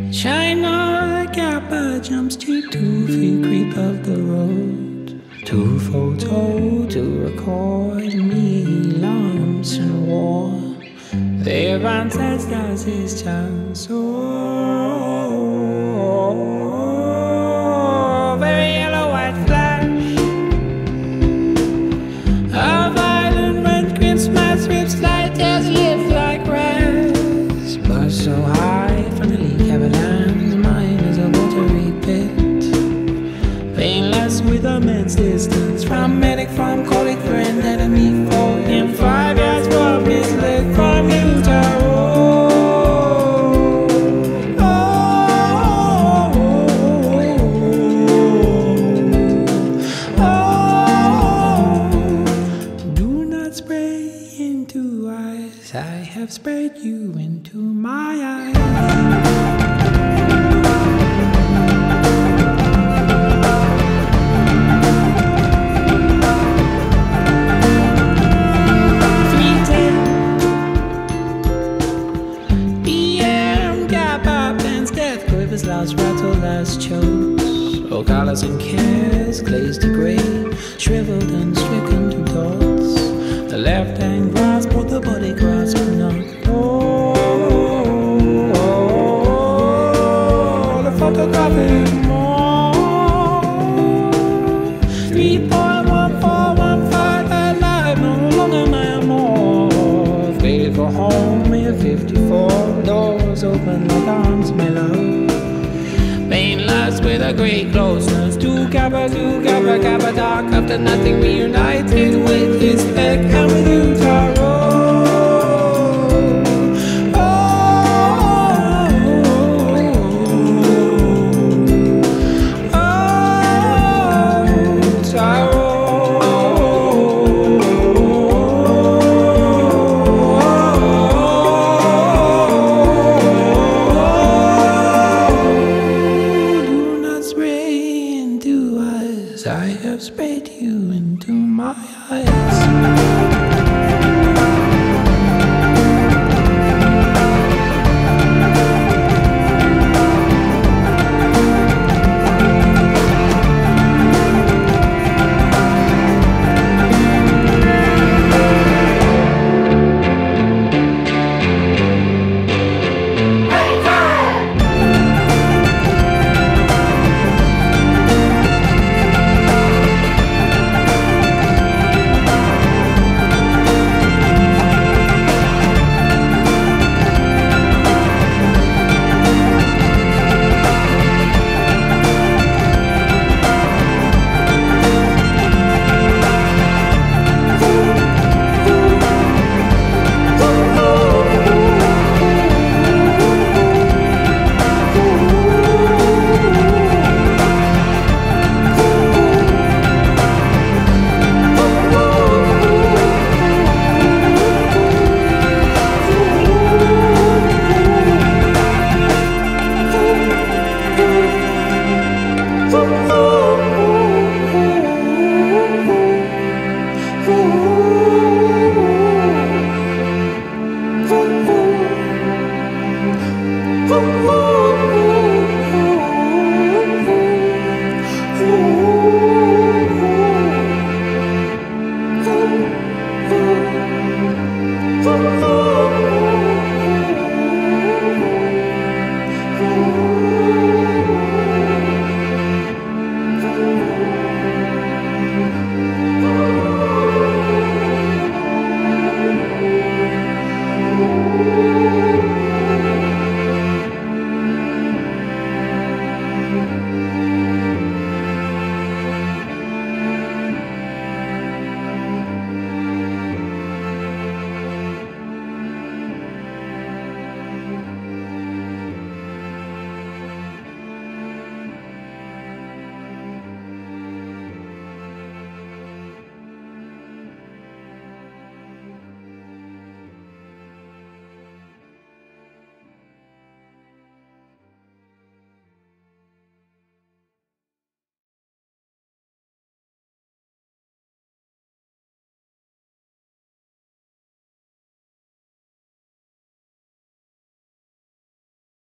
China Kappa jumps to 2 feet creep of the road. 2 photo to record me lumps and war. Their ancestors is just so very yellow white flash. A violent red Christmas rips light as live like grass. But so high from the leak avalanche, mine is a watery pit. Painless with immense distance from medic, from colleague, friend, enemy, foe. In 5 years from his leg, from you, Taro. Do not spray into eyes. I have sprayed you into my eyes. Last rattle, last chokes. Oh, colors and cares, glazed to grey, shriveled and stricken to dots. The left hand grasp, but the body grasp not. Oh, the photographic more. 3.1415 alive, no longer my more. Faded for home, here 54 doors open like arms, my love. Painless with a great closeness. Two Kappa, dark. After nothing reunited with his neck and with you, Taro. I have sprayed you into my eyes. Oh,